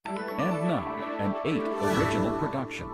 And now, an 8 original production.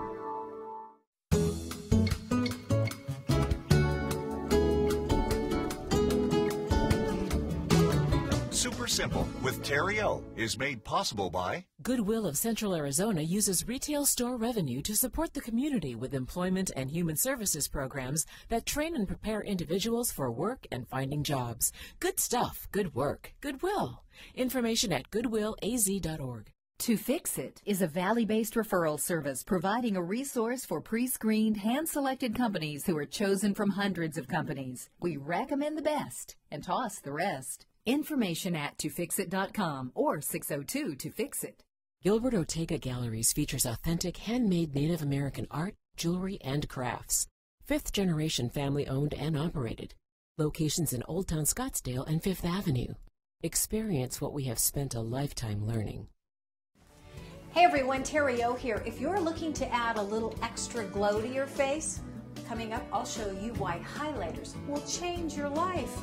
Super Simple with Terri O is made possible by Goodwill of Central Arizona uses retail store revenue to support the community with employment and human services programs that train and prepare individuals for work and finding jobs. Good stuff, good work, Goodwill. Information at goodwillaz.org. To Fix It is a Valley-based referral service providing a resource for pre-screened, hand-selected companies who are chosen from hundreds of companies. We recommend the best and toss the rest. Information at tofixit.com or 602-TO-FIX-IT. Gilbert Ortega Galleries features authentic handmade Native American art, jewelry, and crafts. Fifth-generation family-owned and operated. Locations in Old Town Scottsdale and Fifth Avenue. Experience what we have spent a lifetime learning. Hey everyone, Terri O here. If you're looking to add a little extra glow to your face, coming up I'll show you why highlighters will change your life.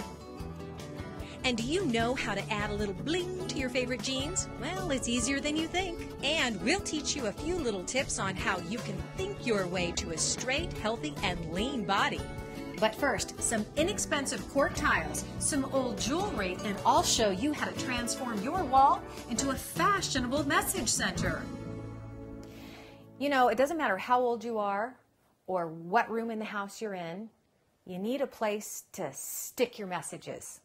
And do you know how to add a little bling to your favorite jeans? Well, it's easier than you think. And we'll teach you a few little tips on how you can think your way to a straight, healthy, and lean body. But first, some inexpensive cork tiles, some old jewelry, and I'll show you how to transform your wall into a fashionable message center. You know, it doesn't matter how old you are or what room in the house you're in, you need a place to stick your messages.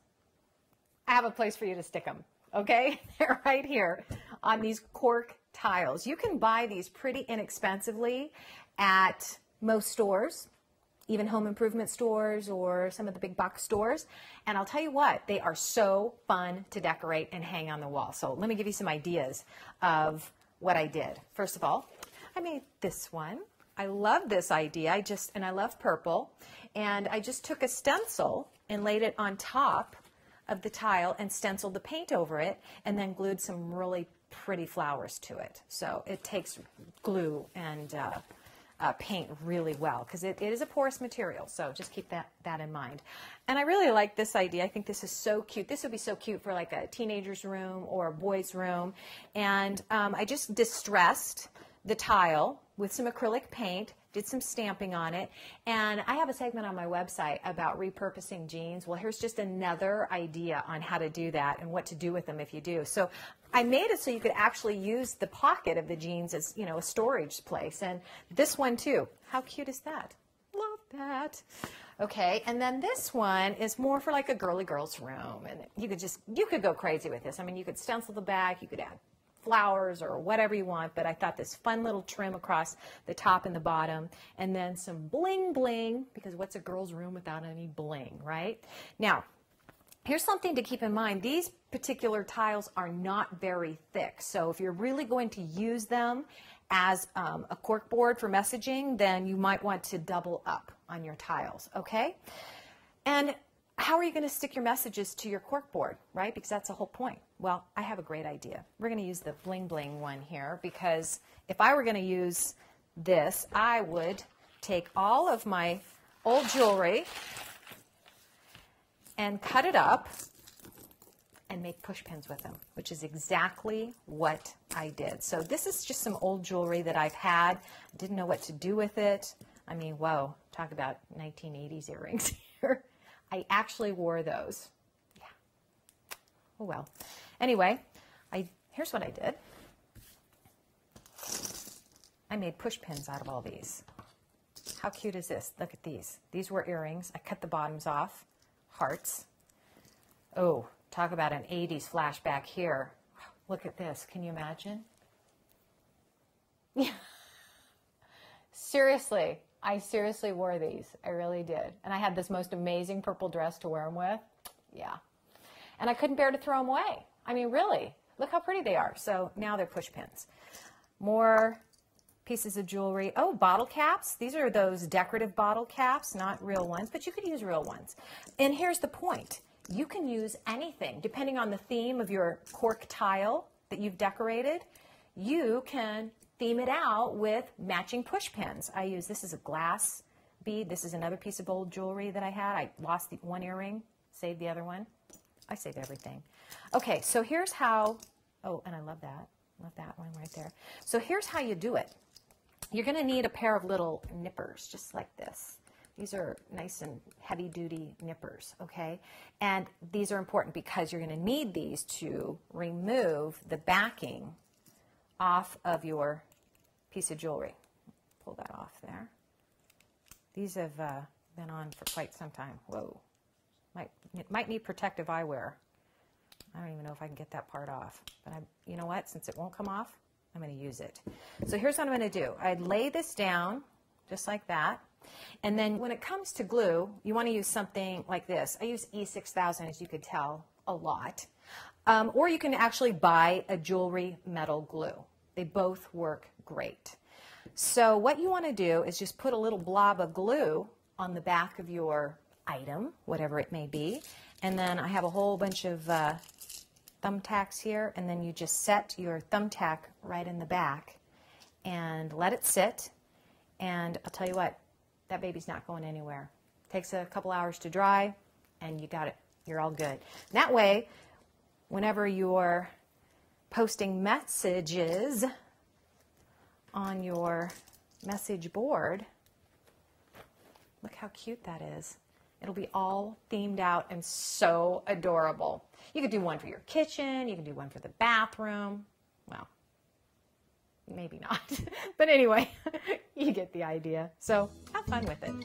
I have a place for you to stick them, okay? They're right here on these cork tiles. You can buy these pretty inexpensively at most stores, even home improvement stores or some of the big box stores. And I'll tell you what, they are so fun to decorate and hang on the wall. So let me give you some ideas of what I did. First of all, I made this one. I love this idea. I love purple. And I just took a stencil and laid it on top of the tile and stenciled the paint over it and then glued some really pretty flowers to it. So it takes glue and paint really well because it is a porous material, so just keep that in mind. And I really like this idea. I think this is so cute. This would be so cute for like a teenager's room or a boy's room. And I just distressed the tile with some acrylic paint, did some stamping on it, and I have a segment on my website about repurposing jeans. Well, here's just another idea on how to do that and what to do with them if you do. So I made it so you could actually use the pocket of the jeans as, you know, a storage place. And this one too. How cute is that? Love that. Okay, and then this one is more for like a girly girl's room, and you could go crazy with this. I mean, you could stencil the back, you could add flowers or whatever you want, but I thought this fun little trim across the top and the bottom, and then some bling bling, because what's a girl's room without any bling, right? Now, here's something to keep in mind. These particular tiles are not very thick, so if you're really going to use them as a cork board for messaging, then you might want to double up on your tiles, okay? And how are you going to stick your messages to your cork board, right? Because that's the whole point. Well, I have a great idea. We're going to use the bling bling one here because if I were going to use this, I would take all of my old jewelry and cut it up and make push pins with them, which is exactly what I did. So this is just some old jewelry that I've had. Didn't know what to do with it. I mean, whoa, talk about 1980s earrings here. I actually wore those. Yeah. Oh, well. Anyway, here's what I did. I made push pins out of all these. How cute is this? Look at these. These were earrings. I cut the bottoms off. Hearts. Oh, talk about an 80s flashback here. Look at this. Can you imagine? Yeah. Seriously. I seriously wore these. I really did. And I had this most amazing purple dress to wear them with. Yeah. And I couldn't bear to throw them away. I mean, really. Look how pretty they are. So now they're push pins. More pieces of jewelry. Oh, bottle caps. These are those decorative bottle caps, not real ones, but you could use real ones. And here's the point. You can use anything. Depending on the theme of your cork tile that you've decorated, you can theme it out with matching push pins. I use this as a glass bead. This is another piece of old jewelry that I had. I lost the one earring, saved the other one. I save everything. Okay, so here's how, oh, and I love that. Love that one right there. So here's how you do it. You're going to need a pair of little nippers, just like this. These are nice and heavy-duty nippers, okay? And these are important because you're going to need these to remove the backing off of your piece of jewelry. Pull that off there. These have been on for quite some time. Whoa. Might need protective eyewear. I don't even know if I can get that part off. But you know what? Since it won't come off, I'm going to use it. So here's what I'm going to do. I'd lay this down just like that. And then when it comes to glue, you want to use something like this. I use E6000, as you could tell, a lot. Or you can actually buy a jewelry metal glue. They both work great. So what you want to do is just put a little blob of glue on the back of your item, whatever it may be. And then I have a whole bunch of thumbtacks here, and then you just set your thumbtack right in the back and let it sit. And I'll tell you what, that baby's not going anywhere. Takes a couple hours to dry, and you got it. You're all good. That way, whenever you're posting messages on your message board, look how cute that is. It'll be all themed out and so adorable. You could do one for your kitchen. You can do one for the bathroom. Well, maybe not. But anyway, you get the idea. So have fun with it.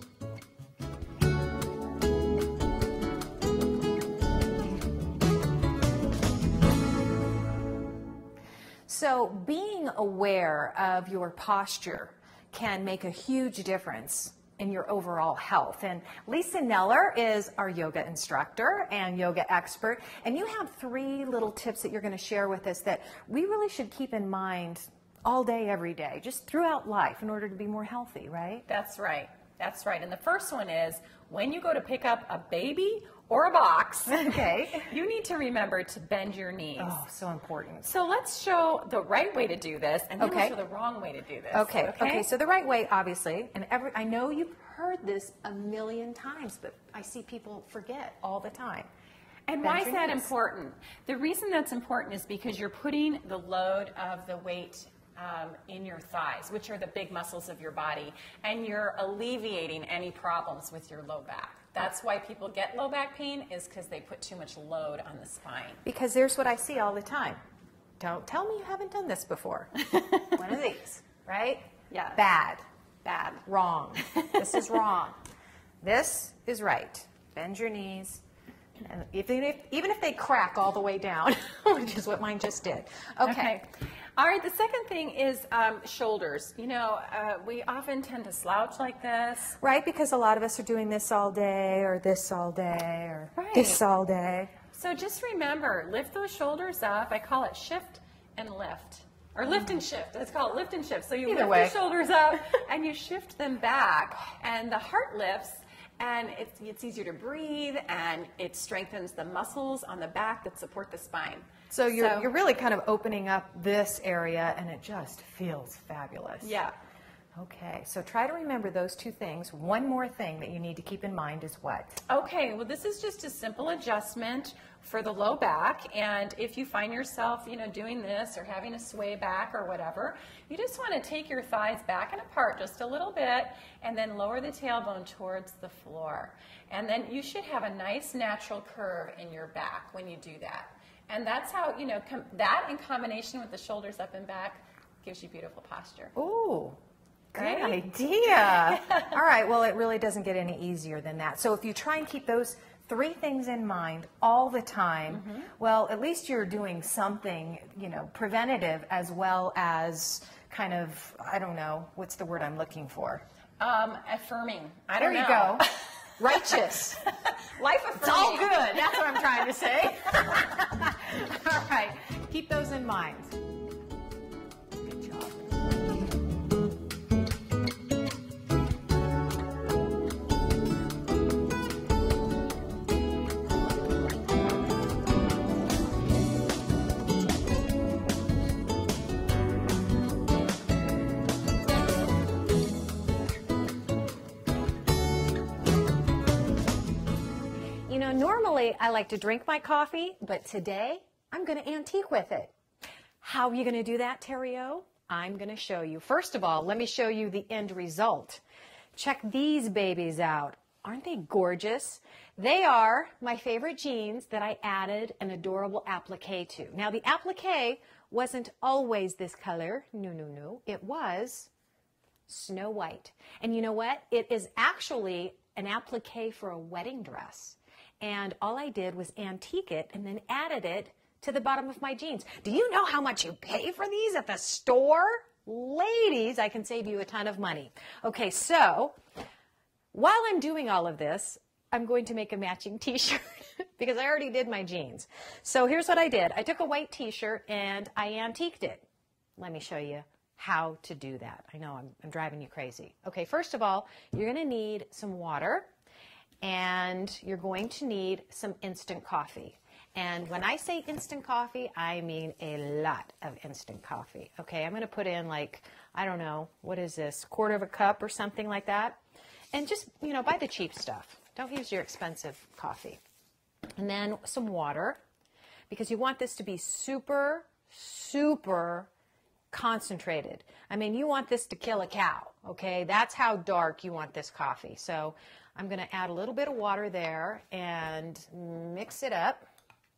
So being aware of your posture can make a huge difference in your overall health. And Lisa Neller is our yoga instructor and yoga expert. And you have 3 little tips that you're going to share with us that we really should keep in mind all day, every day, just throughout life in order to be more healthy, right? That's right. That's right. And the first one is when you go to pick up a baby or a box, okay, you need to remember to bend your knees. Oh, so important. So let's show the right way to do this, and then we'll show the wrong way to do this. Okay. So the right way, obviously, and I know you've heard this a million times, but I see people forget all the time. And why is that important? The reason that's important is because you're putting the load of the weight in your thighs, which are the big muscles of your body, and you're alleviating any problems with your low back. That's why people get low back pain, is because they put too much load on the spine. Because there's what I see all the time. Don't tell me you haven't done this before. One of these, right? Yeah. Bad, wrong. This is wrong. This is right. Bend your knees. And even if they crack all the way down, which is what mine just did. Okay. All right, the second thing is shoulders. You know, we often tend to slouch like this. Right, because a lot of us are doing this all day, or this all day, or this all day. So just remember, lift those shoulders up. I call it shift and lift. Or lift and shift. Let's call it lift and shift. So you lift your shoulders up and you shift them back, and the heart lifts. And it's easier to breathe, and it strengthens the muscles on the back that support the spine. So you're really kind of opening up this area, and it just feels fabulous. Yeah. Okay, so try to remember those 2 things. One more thing that you need to keep in mind is what? Okay, well, this is just a simple adjustment for the low back, and if you find yourself, you know, doing this or having a sway back or whatever, you just want to take your thighs back and apart just a little bit, and then lower the tailbone towards the floor. And then you should have a nice natural curve in your back when you do that. And that's how, you know, that in combination with the shoulders up and back gives you beautiful posture. Ooh. Great idea. All right, well, it really doesn't get any easier than that. So if you try and keep those 3 things in mind all the time, well, at least you're doing something, you know, preventative as well as kind of, I don't know, what's the word I'm looking for? Affirming. There you go. Righteous. Life affirming. It's all good. That's what I'm trying to say. All right, keep those in mind. Good job. You know, normally I like to drink my coffee, but today I'm going to antique with it. How are you going to do that, Terri O? I'm going to show you. First of all, let me show you the end result. Check these babies out. Aren't they gorgeous? They are my favorite jeans that I added an adorable applique to. Now, the applique wasn't always this color. No, no, no. It was snow white. And you know what? It is actually an applique for a wedding dress. And all I did was antique it and then added it to the bottom of my jeans. Do you know how much you pay for these at the store? Ladies, I can save you a ton of money. Okay, so while I'm doing all of this, I'm going to make a matching t-shirt because I already did my jeans. So here's what I did. I took a white t-shirt and I antiqued it. Let me show you how to do that. I know I'm driving you crazy. Okay, first of all, you're going to need some water and you're going to need some instant coffee. And when I say instant coffee, I mean a lot of instant coffee. Okay, I'm going to put in like, I don't know, what is this, 1/4 cup or something like that. And just, you know, buy the cheap stuff. Don't use your expensive coffee. And then some water, because you want this to be super, super concentrated. I mean, you want this to kill a cow, okay? That's how dark you want this coffee. So I'm going to add a little bit of water there and mix it up.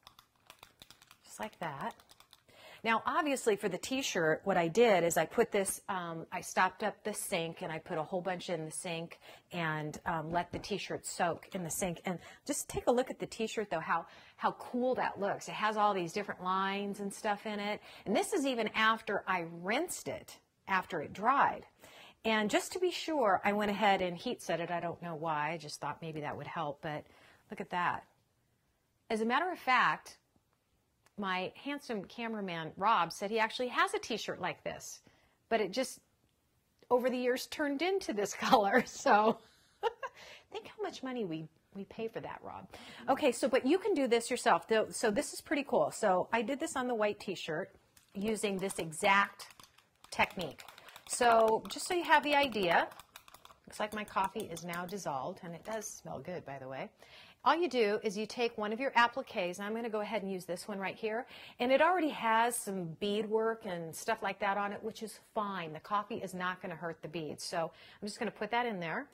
Like that. Now, obviously for the t-shirt, what I did is I put this, I stopped up the sink and I put a whole bunch in the sink and let the t-shirt soak in the sink. And just take a look at the t-shirt though, how cool that looks. It has all these different lines and stuff in it. And this is even after I rinsed it, after it dried. And just to be sure, I went ahead and heat set it. I don't know why, I just thought maybe that would help, but look at that. As a matter of fact, my handsome cameraman, Rob, said he actually has a t-shirt like this, but it just, over the years, turned into this color. So think how much money we pay for that, Rob. Okay, so, but you can do this yourself. So this is pretty cool. So I did this on the white t-shirt using this exact technique. So just so you have the idea, looks like my coffee is now dissolved, and it does smell good, by the way. All you do is you take one of your appliques, and I'm going to go ahead and use this one right here, and it already has some beadwork and stuff like that on it, which is fine. The coffee is not going to hurt the beads. So I'm just going to put that in there.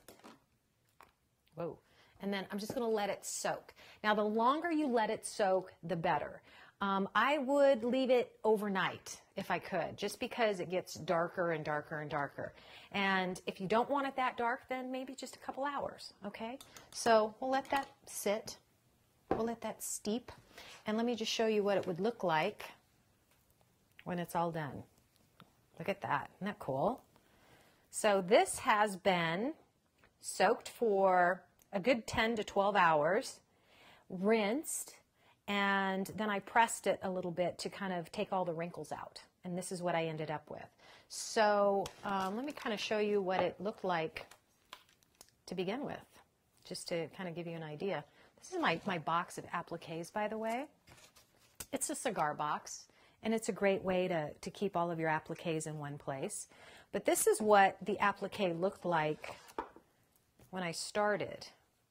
Whoa. And then I'm just going to let it soak. Now, the longer you let it soak, the better. I would leave it overnight if I could, just because it gets darker and darker and darker. And if you don't want it that dark, then maybe just a couple hours, okay? So we'll let that sit. We'll let that steep. And let me just show you what it would look like when it's all done. Look at that. Isn't that cool? So this has been soaked for a good 10 to 12 hours, rinsed, and then I pressed it a little bit to kind of take all the wrinkles out. And this is what I ended up with. So let me kind of show you what it looked like to begin with, just to kind of give you an idea. This is my box of appliques, by the way. It's a cigar box, and it's a great way to keep all of your appliques in one place. But this is what the applique looked like when I started.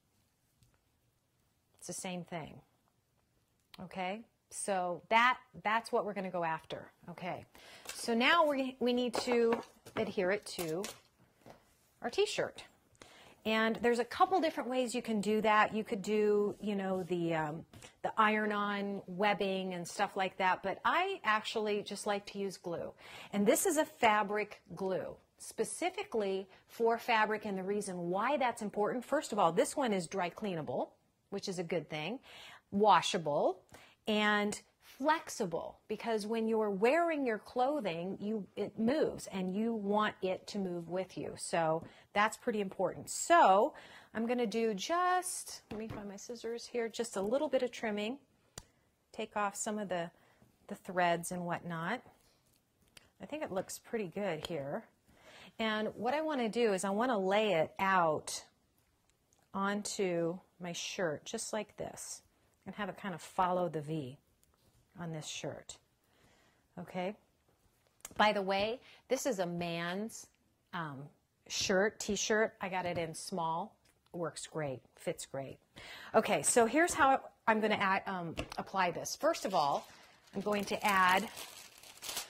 It's the same thing. Okay, so that's what we're going to go after. Okay, so now we need to adhere it to our t-shirt. And there's a couple different ways you can do that. You could do, you know, the iron-on webbing and stuff like that, but I actually just like to use glue. And this is a fabric glue, specifically for fabric, and the reason why that's important, first of all, this one is dry cleanable, which is a good thing, washable, and flexible, because when you're wearing your clothing, it moves, and you want it to move with you. So that's pretty important. So I'm going to do just, let me find my scissors here, just a little bit of trimming, take off some of the threads and whatnot. I think it looks pretty good here. And what I want to do is I want to lay it out onto my shirt just like this and have it kind of follow the V on this shirt. Okay. By the way, this is a man's shirt, t-shirt. I got it in small. Works great. Fits great. Okay, so here's how I'm going to apply this. First of all, I'm going to add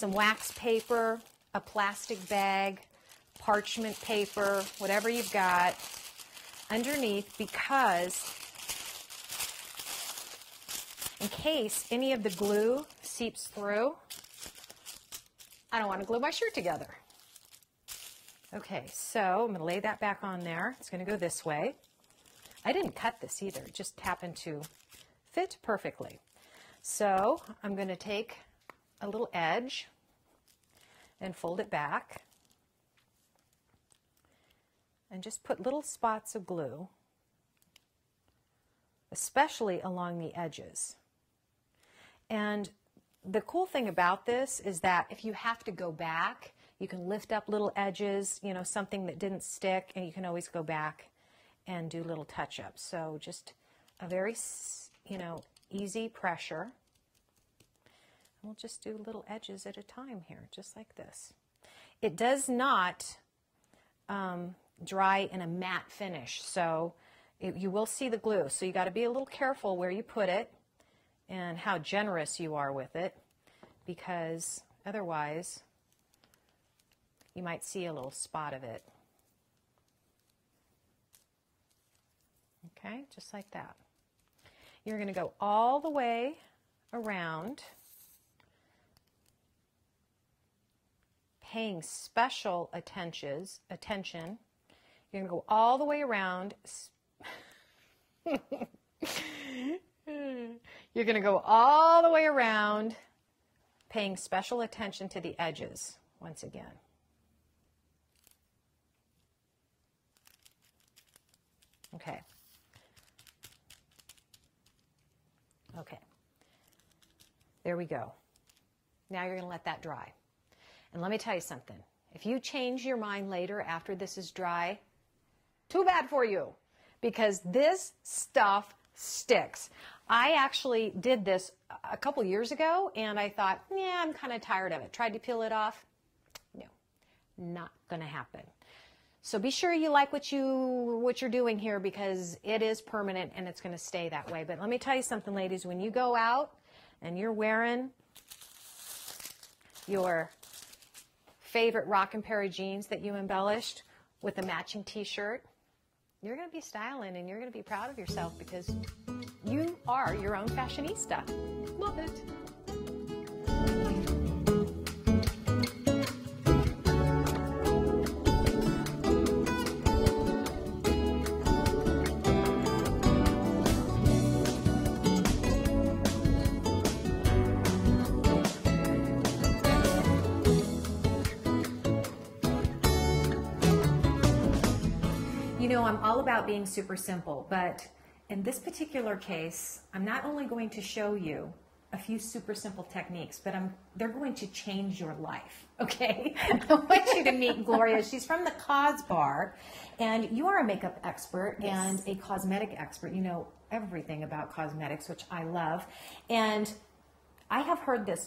some wax paper, a plastic bag, parchment paper, whatever you've got underneath, because in case any of the glue seeps through, I don't want to glue my shirt together. Okay, so I'm going to lay that back on there. It's going to go this way. I didn't cut this either. It just happened to fit perfectly. So I'm going to take a little edge and fold it back and just put little spots of glue, especially along the edges. And the cool thing about this is that if you have to go back, you can lift up little edges, you know, something that didn't stick, and you can always go back and do little touch-ups. So just a very, you know, easy pressure. We'll just do little edges at a time here, just like this. It does not dry in a matte finish, so you will see the glue. So you got to be a little careful where you put it and how generous you are with it, because otherwise you might see a little spot of it. Okay, just like that. You're going to go all the way around, paying special attention. You're going to go all the way around. You're going to go all the way around, paying special attention to the edges once again. Okay. Okay. There we go. Now you're going to let that dry. And let me tell you something. If you change your mind later after this is dry, too bad for you, because this stuff sticks. I actually did this a couple years ago, and I thought, yeah, I'm kind of tired of it. Tried to peel it off. No, not going to happen. So be sure you like what you're doing here, because it is permanent and it's going to stay that way. But let me tell you something, ladies. When you go out and you're wearing your favorite Rockin' pair of jeans that you embellished with a matching t-shirt, you're going to be styling and you're going to be proud of yourself, because you are your own fashionista. Love it. You know, I'm all about being super simple, but in this particular case, I'm not only going to show you a few super simple techniques, but they're going to change your life, okay? I want you to meet Gloria. She's from the Cos Bar, and you are a makeup expert and a cosmetic expert. You know everything about cosmetics, which I love. And I have heard this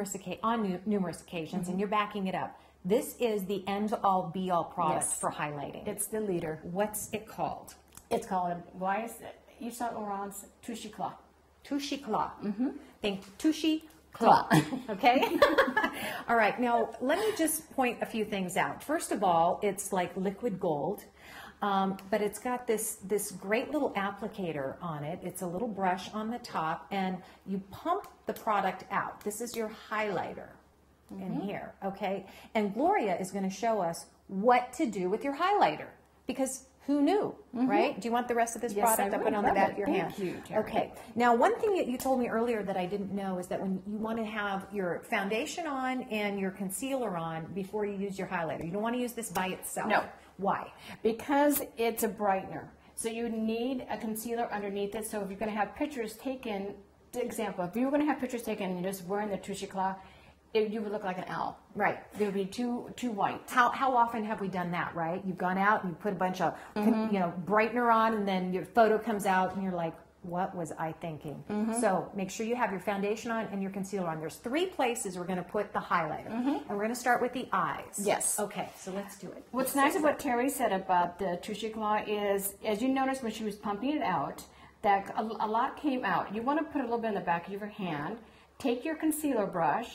on numerous occasions, and you're backing it up. This is the end-all, be-all product for highlighting. It's the leader. What's it called? It's called Voice Isa Orange Touche Claw. Touche Claw. Think Touche Claw. Okay? All right. Now, let me just point a few things out. First of all, it's like liquid gold, but it's got this great little applicator on it. It's a little brush on the top, and you pump the product out. This is your highlighter. In here, okay? And Gloria is going to show us what to do with your highlighter, because who knew, right? Do you want the rest of this product up and on the back of your hand? Thank you, Terri. Okay. Now, one thing that you told me earlier that I didn't know is that when you want to have your foundation on and your concealer on before you use your highlighter, you don't want to use this by itself. No. Why? Because it's a brightener. So you need a concealer underneath it. So if you're going to have pictures taken, for example, if you were going to have pictures taken and you're just wearing the Touche Claw, you would look like an owl. Right. It would be too white. How often have we done that, right? You've gone out and you put a bunch of, brightener on, and then your photo comes out and you're like, what was I thinking? So make sure you have your foundation on and your concealer on. There's 3 places we're going to put the highlighter. And we're going to start with the eyes. Yes. Okay, so let's do it. What's nice about what Terri said about the Touche Claw is, as you noticed when she was pumping it out, that a lot came out. You want to put a little bit in the back of your hand. Take your concealer brush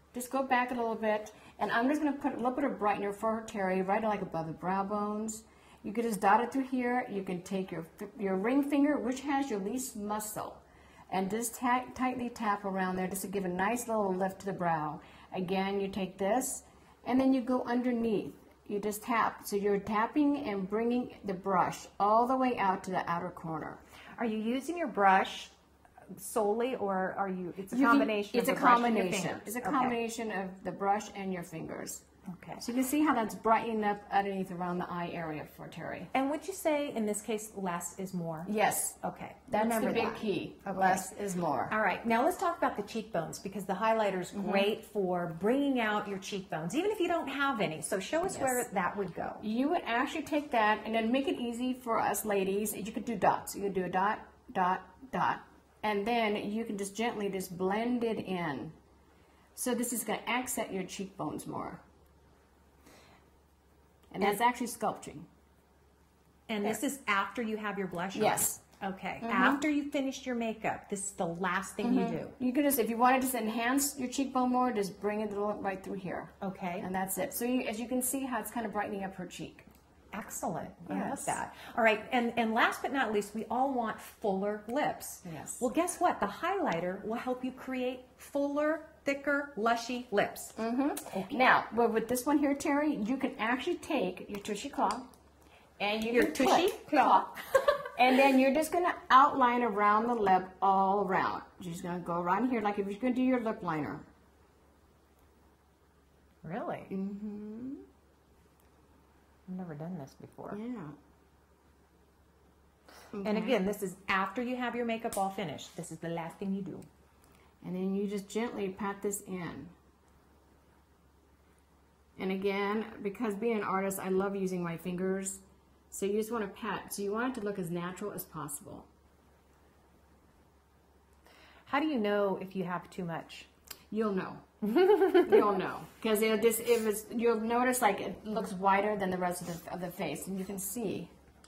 Just go back a little bit, and I'm just going to put a little bit of brightener for her, Terry, right like above the brow bones. You can just dot it through here. You can take your ring finger, which has your least muscle, and just tightly tap around there just to give a nice little lift to the brow. Again, you take this, and then you go underneath. You just tap. So you're tapping and bringing the brush all the way out to the outer corner. Are you using your brush solely, or are you? It's a combination. It's a combination. It's a combination of the brush and your fingers. Okay. So you can see how that's brightening up underneath around the eye area for Terry. And would you say in this case less is more? Yes. Okay. That's Remember the big that. key. Okay. Less is more. All right. Now let's talk about the cheekbones, because the highlighter is great for bringing out your cheekbones, even if you don't have any. So show us where that would go. You would actually take that and then make it easy for us ladies. You could do dots. You could do a dot, dot, dot. And then you can just gently just blend it in. So this is going to accent your cheekbones more. And that's actually sculpting. And this is after you have your blush on? Yes. Okay. After you finished your makeup, this is the last thing you do. You could just, if you wanted to enhance your cheekbone more, just bring it right through here. Okay. And that's it. So as you can see how it's kind of brightening up her cheek. Excellent. I love Yes. that. All right. And last but not least, we all want fuller lips. Yes. Well, guess what? The highlighter will help you create fuller, thicker, lushy lips. Okay. Now, with this one here, Terry, you can actually take your tushy claw and Your can tushy clip- claw. and then you're just going to outline around the lip all around. You're just going to go around here like if you're going to do your lip liner. Really? Mm-hmm. I've never done this before. Yeah. And again, this is after you have your makeup all finished. This is the last thing you do. And then you just gently pat this in. And again, because being an artist, I love using my fingers. So you just want to pat. So you want it to look as natural as possible. How do you know if you have too much? You'll know. You'll know. Because you'll notice like it looks wider than the rest of the face. And you can see.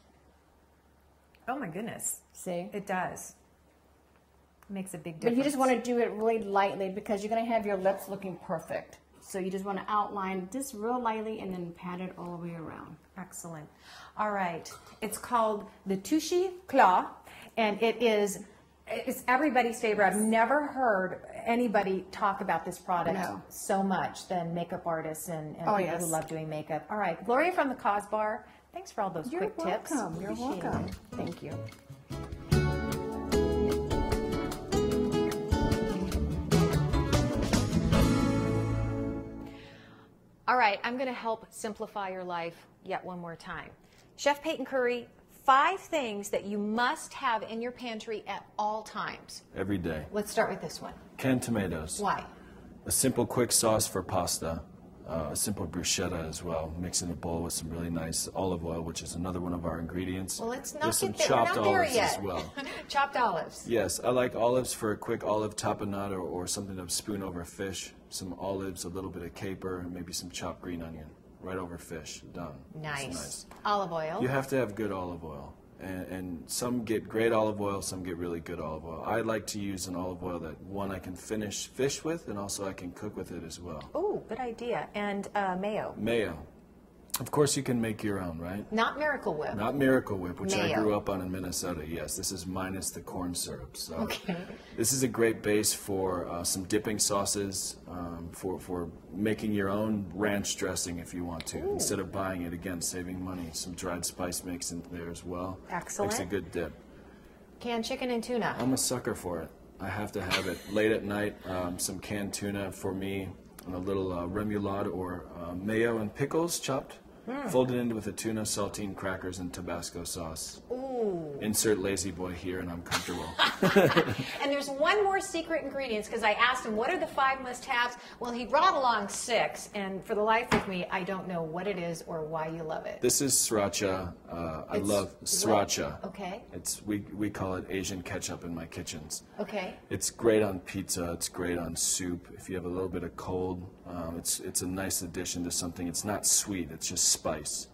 Oh my goodness. See? It does. It makes a big difference. But you just want to do it really lightly because you're going to have your lips looking perfect. So you just want to outline just real lightly and then pat it all the way around. Excellent. All right. It's called the Tushy Claw, and it's everybody's favorite. I've never heard anybody talk about this product so much than makeup artists and people who love doing makeup. All right. Gloria from the Cause Bar, thanks for all those quick tips. You're welcome. Thank you. All right, I'm going to help simplify your life yet one more time. Chef Peyton Curry, 5 things that you must have in your pantry at all times. Every day. Let's start with this one. Canned tomatoes. Why? A simple quick sauce for pasta. A simple bruschetta as well. Mix in a bowl with some really nice olive oil, which is another one of our ingredients. Well, let's not There's some get there. We're chopped not there olives yet. as well. Chopped olives. Yes, I like olives for a quick olive tapenade or something to spoon over fish. Some olives, a little bit of caper, and maybe some chopped green onion. Right over fish. Done. Nice. It's nice. Olive oil. You have to have good olive oil. And some get great olive oil, some get really good olive oil. I like to use an olive oil that, one, I can finish fish with, and also I can cook with it as well. Oh, good idea. And mayo. Mayo. Of course, you can make your own, right? Not Miracle Whip. Not Miracle Whip, which I Mayo. grew up on in Minnesota. Yes, this is minus the corn syrup. So Okay. this is a great base for some dipping sauces, for making your own ranch dressing if you want to, instead of buying it. Again, saving money. Some dried spice mix in there as well. Excellent. Makes a good dip. Canned chicken and tuna. I'm a sucker for it. I have to have it late at night. Some canned tuna for me, and a little remoulade or mayo and pickles chopped. Folded into with a tuna, saltine crackers, and Tabasco sauce. Ooh. Insert lazy boy here, and I'm comfortable. And there's one more secret ingredient, because I asked him, what are the 5 must-haves? Well, he brought along 6, and for the life of me, I don't know what it is or why you love it. This is sriracha. I love sriracha. Okay. We call it Asian ketchup in my kitchens. Okay. It's great on pizza. It's great on soup. If you have a little bit of cold, it's a nice addition to something. It's not sweet. It's just spice.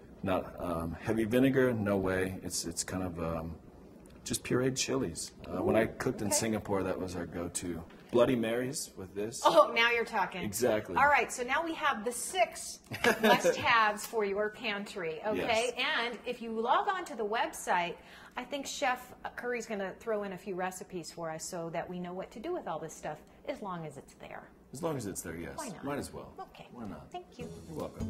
Not heavy vinegar. No way. It's kind of just pureed chilies. When I cooked in Singapore, that was our go-to. Bloody Marys with this. Oh, now you're talking. Exactly. All right, so now we have the 6 must-haves for your pantry, okay? Yes. And if you log on to the website, I think Chef Curry's going to throw in a few recipes for us so that we know what to do with all this stuff, as long as it's there. As long as it's there, yes. Why not? Might as well. Okay. Why not? Thank you. You're welcome.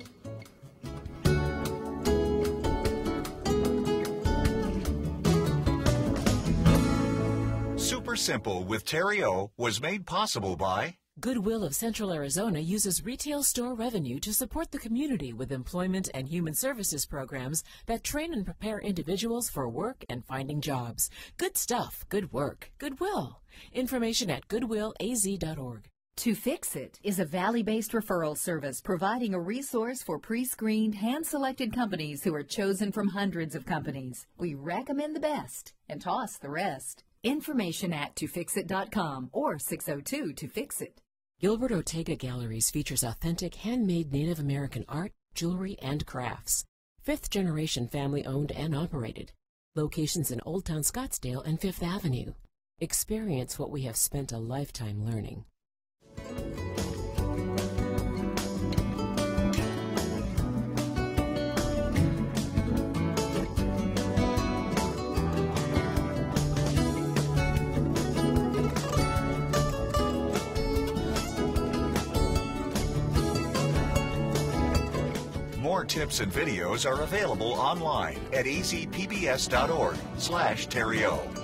Super Simple with Terri O was made possible by Goodwill of Central Arizona uses retail store revenue to support the community with employment and human services programs that train and prepare individuals for work and finding jobs. Good stuff, good work, Goodwill. Information at goodwillaz.org. To Fix It is a Valley-based referral service providing a resource for pre-screened, hand-selected companies who are chosen from hundreds of companies. We recommend the best and toss the rest. Information at tofixit.com or 602-TO-FIX-IT. Gilbert Ortega Galleries features authentic handmade Native American art, jewelry, and crafts. 5th-generation family-owned and operated. Locations in Old Town Scottsdale and 5th Avenue. Experience what we have spent a lifetime learning. More tips and videos are available online at azpbs.org/Terri O.